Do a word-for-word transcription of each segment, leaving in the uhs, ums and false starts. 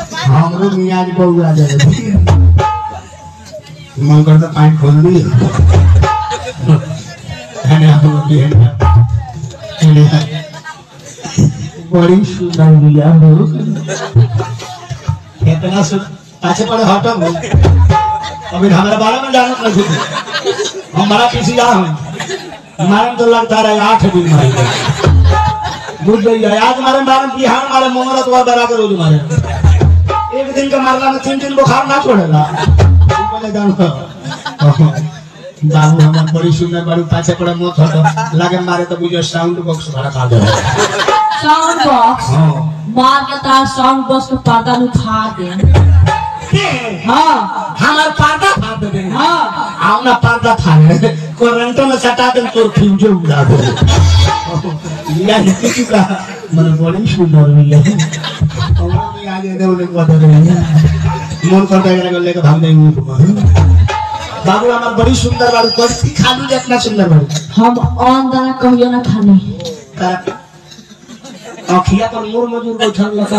हमरो मियाज बहु आ जाए मन करता पानी खोल दी है आप भी है बड़ी सुंदर मिया हो इतना सुन पाछे पड़े हटो अभी हमारे बारे में जानत नहीं हमारा किसी आ मारन तो लगता रहे आठ दिन मारे बुझ गई आज मारे मारन बिहार मारे मोहरत और बरा के रोज मारे एक दिन का मारला में तीन दिन बुखार ना छोड़ेगा बोले जानो बाबू हम बड़ी सुंदर बड़ी पाछे पड़े मत हटो लागे मारे तो बुझो साउंड बॉक्स भरा खा दे साउंड बॉक्स मार के तार साउंड बॉक्स के पर्दा उठा दे हाँ हमारे पर्दा फाड़ दे हाँ आओ ना पर्दा फाड़ करंटो में सटा दे तो फ्यूज उड़ा दे या किसी का मन बड़ी सुंदर मिया और भी आगे दे उन्हें बता दे मन करता है कि लेके भाग जाएंगे बाबू हमार बड़ी सुंदर बारू कोई खालू जितना सुंदर बारू हम ऑन दाना कहियो ना खाने अखिया पर मोर मजूर को छन लगा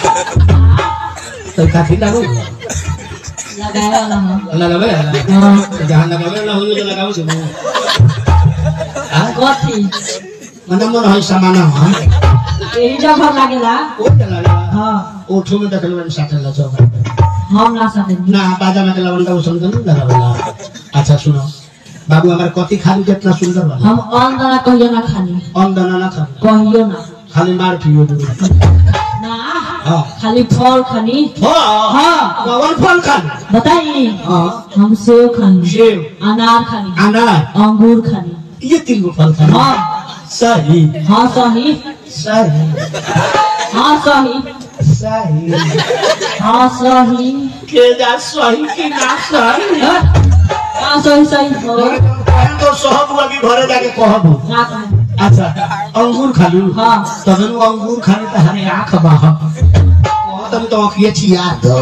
तो काफी लागो लगाया वाला है लगावे हां जहां लगावे ना हो तो लगाओ जो हां कथी मन मन है सामान हां एही जगह लागेला ओ चला हां ओठो में देखल बन साटल लचो हम ना सके ना बाजा में लवन का सुन कर लगावेला अच्छा सुनो बाबू हमारे कथी खाली कितना सुंदर बा हम ऑन दाना कहियो ना खानी ऑन दाना ना खा कहियो ना खाली मार पियो ना हां खाली फल खानी हां हां कौन फल खानी बताइए हां हम सेब खानी सेब अनार खानी अनार अंगूर खानी ये तीन गो फल खानी हां सही हां सही सही हां सही सही हां सही के जा सही की ना सही हां सही सही हो हम तो सहब लगी घरे जाके कहबो ना कहे अच्छा अंगूर खालू हां तबे अंगूर खाने त हरे आंख बाह तुम तो आंखिए छिया दो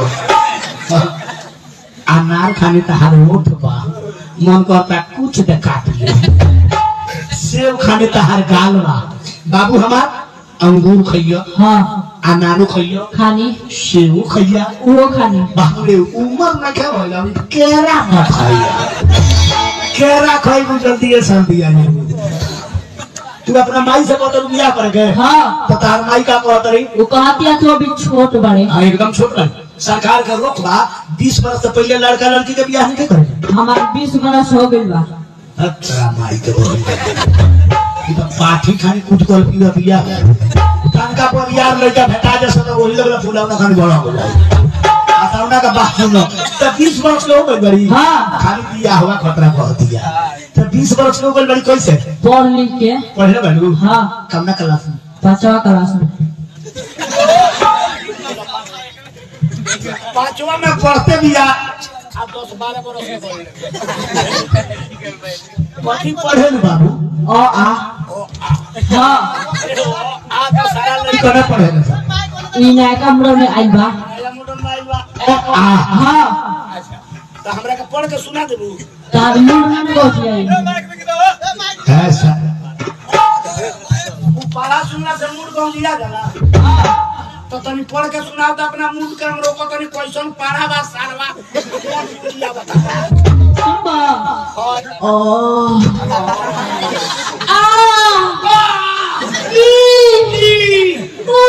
अनार खाने त हरे ओठ बाह मन करता कुछ दे काट ले सेब खाने त हर गाल बा बाबू हमार अंगूर खइयो हां अनार खइयो खानी सेब खइया वो खानी बाबू रे उमर ना क्या होला केरा ना खाइया केरा खाइबू जल्दी है सर्दी आ तू अपना माई से कहत बिया कर के हां तो तार माई का कहत रही वो कहती है तो अभी छोट बड़े हां एकदम छोट है सरकार का रोक बा बीस वर्ष से पहले लड़का लड़की के बियाह नहीं करे हमार बीस बरस हो गइल बा अच्छा माई के बोल तो पाठी खानी कुछ कर पिया बियाह तनका पर यार लड़का भेटा जैसे तो वही लगला फुलावना खानी बड़ा हो जाए आतावना का बात सुनो तो बीस वर्ष के हो गई बड़ी हां खाली बियाह हुआ खतरा कह दिया तो बीस वर्ष के हो गई बड़ी कैसे पढ़ लिख के पढ़े बनू हां कमना क्लास में पांचवा क्लास में पांचवा में पढ़ते भी आ अब दस बारह बरस के कथी पढ़े न बाबू अ आ हां आ तो सारा लड़का न पढ़े न ई ना कमरो में आइल बा अ आ हां अच्छा तो हमरा के पढ़ के सुना देबू तार मुंह में कोठी आई ऐसा वो पढ़ा सुनना से मूड कौन लिया जाला तो तनी पढ़ के सुनाओ तो अपना मूड के हम रोको तनी क्वेश्चन पढ़ा बा सारवा कौन लिया बता सुनबा ओ आ ई ओ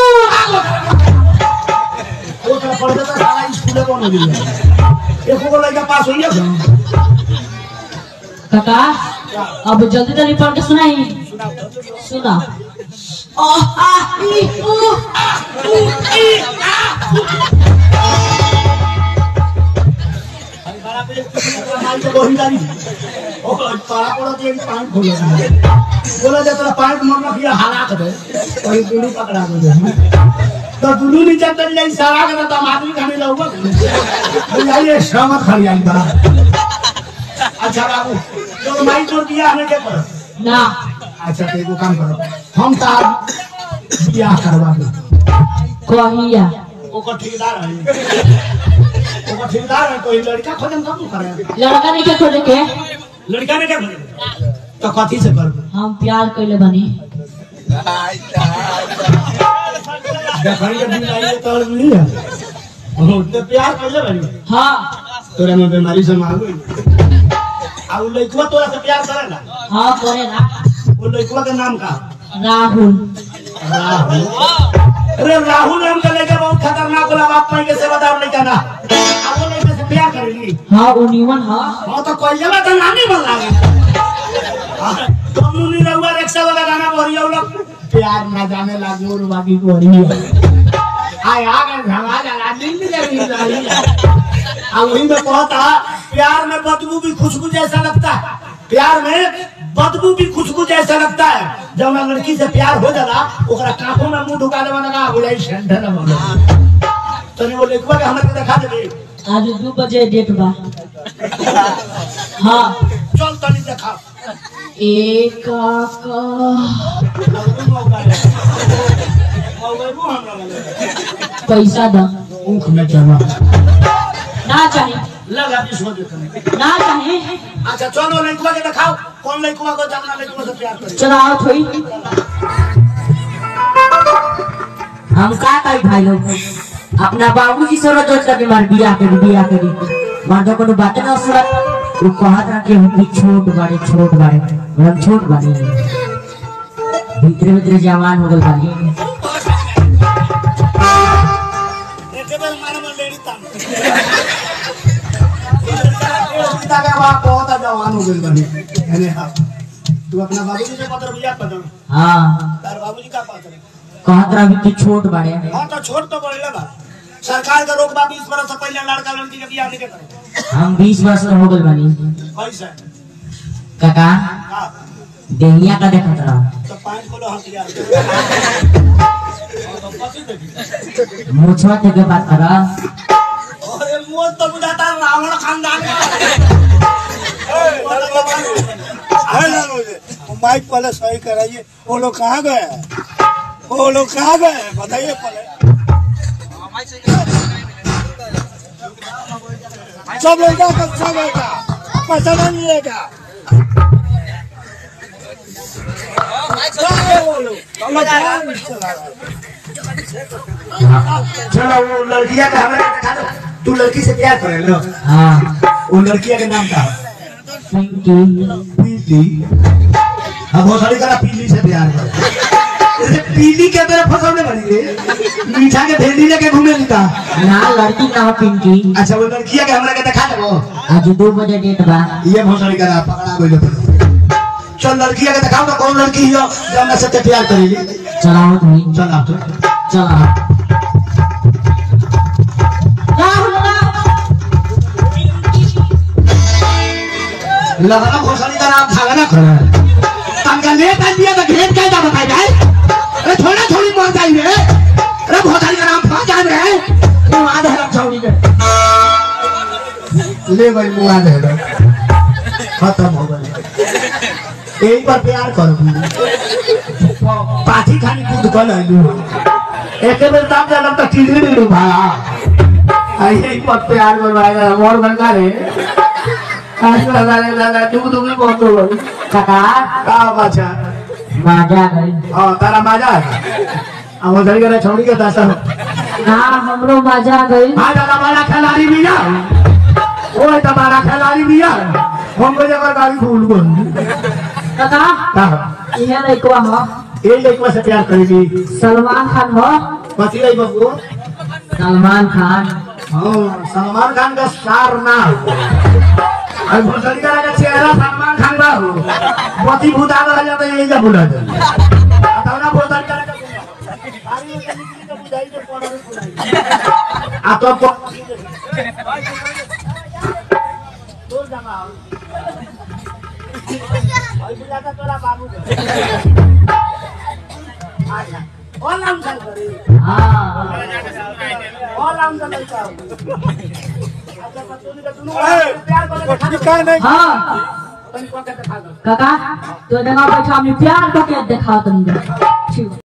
वो तो पढ़ के सारा स्कूल कौन लिया एको को लड़का पास हो गया काका अब जल्दी जल्दी पढ़ के सुनाई सुना ओ आ ई उ आ उ ई आ अरे बड़ा पे माल तो वही गाड़ी ओ पारा पड़ा तो एक पानी खोल दिया बोला जब तेरा पानी मरना किया हालात है और दूरी पकड़ा दे तो दूरी नीचे चल जाई सारा का तो आदमी खाने लगूगा बुझाई ये श्रम खड़ी आई बड़ा अच्छा बाबू तो माई छोड़ दिया हमें क्या करो ना अच्छा तो एगो काम करो हम तार बियाह करवा दो कहिया ओकर ठेकेदार है ओकर ठेकेदार है कोई लड़का खोजम कब करे लड़का नहीं के खोजे के लड़का ने क्या करे तो कथी से करबो हम प्यार कइले बनी देखई के दिन आई तो मिली है तो प्यार कैसे बनी हाँ तोरा में बीमारी से मांगो आ उ लइकवा तोरा से प्यार करेला हाँ करेला। वो लइकवा के नाम का राहुल। राहुल अरे राहुल नाम का लइका बहुत खतरनाक होला बाप माई के सेवादार लइका ना आ वो लइका से प्यार करेली हाँ वो नीवन हाँ। हां तो कोई जगह तो नाम ही बन लागे तुम नहीं रहुआ रिक्शा वाला गाना बोरियो लोग प्यार ना जाने लागे और बाकी बोरियो आय आ गए भगा जा दिन भी लगी रही आ वही में कहता प्यार में बदबू भी खुशबू जैसा लगता है प्यार में बदबू भी खुशबू जैसा लगता है जब मैं लड़की से प्यार हो जाला ओकरा कांखों में मुंह ढुका देवा लगा बुलाई सेंटर में बोलो तो वो लिखवा के हमरा के दिखा देबे आज दो बजे डेट बा। हाँ चल तनी दिखा एक का पैसा दा ऊख में चला ना चाहिए लगा बीस हो देते ना चाहिए। अच्छा चलो लड़कुआ के दिखाओ कौन लड़कुआ को जाना लड़कुआ से प्यार करे चलाओ थोड़ी। हम का कही भाई लोग अपना बाबूजी से रोज का बीमार बिया के बिया के मर्दों को बात ना सुनत वो कहत रहा कि हम छोट बड़े छोट बड़े हम छोट बड़े भीतर भीतर जवान हो गल बानी एक बेर मारे में लेडी ताम पिता के बाप बहुत जवान हो गइल बानी अरे हां तू अपना बाबूजी से पत्र बिया कर दो हां तार बाबूजी का पत्र कहत रहा कि छोट बड़े हां तो छोट तो बड़े लगा सरकार का रोक बा बीस वर्ष से पहले लड़का लड़की के बियाह नहीं करे हम बीस वर्ष हो गल बानी कैसे काका हां देहिया का देखत रहा तो पांच किलो हथियार तो पति देखी मुछवा के बात करा अरे मोर तो बुझाता रावण खानदान का है ना मुझे माइक पहले सही कराइए वो लोग कहाँ गए वो लोग कहाँ गए बताइए पहले सब लेगा सब लेगा पैसा नहीं लेगा चलो वो लड़किया का हमारे दिखा दो तू लड़की से प्यार करे लो हाँ वो लड़किया के नाम का पिंकी पीली अब बहुत सारी करा पीली से प्यार कर पीली के तरफ फसौने बनी रे मीठा के भेली लेके घूमे लिखा ना लड़की का हो पिंकी। अच्छा वो लड़किया के हमरा के दिखा दो आज दो बजे डेट बा ये बहुत सारी करा पकड़ा गइल चल लड़किया के दिखाओ तो कौन लड़की है जो हमरा से प्यार करेली चलाओ तुम चल आप तो चला लगना घोसड़ी का नाम था ना खड़ा तंगा ले कर दिया तो घेर के जा बताई जाए अरे थोड़ा थोड़ी मर जाई रे अरे घोसड़ी का नाम फा जान रहे तू आ दे हम छौड़ी के ले भाई मुआ दे खत्म हो गई एक बार प्यार करो पाठी खानी कूद कर लू एक बेर दाम जाना तो टीढ़ी नहीं भाई आई एक बार प्यार करवाएगा मोर गंगा रे आज लगा ले लगा दुख दुख में बहुत हो काका का बाचा मजा गई हां तारा मजा है अब उधर के छोड़ी के दासा ना हमरो मजा गई हां दादा वाला खिलाड़ी भी ना ओए तुम्हारा खिलाड़ी भी है हम को जगह गाड़ी भूल गई काका का ये लइकवा हो ये लड़का से प्यार करेगी सलमान खान हो। पति रही बाबू सलमान खान हां सलमान खान का स्टार ना अरे भोसड़ी का चेहरा सलमान खान का हो पति भूत आ रहा जाता यही जा बुला दे बताओ ना भोसड़ी का आरी निकली तो बुझाई के पड़ा बुलाई आ तो दूर जाना भाई बुलाता तोरा बाबू आजा और नाम चल करे हां और नाम चल का अच्छा पतोली का दोनों ए, प्यार करे पत्रिका नहीं हाँ तन को के दिखा दो काका तो देखा बैठा हमने प्यार करके देखा तुम ठीक।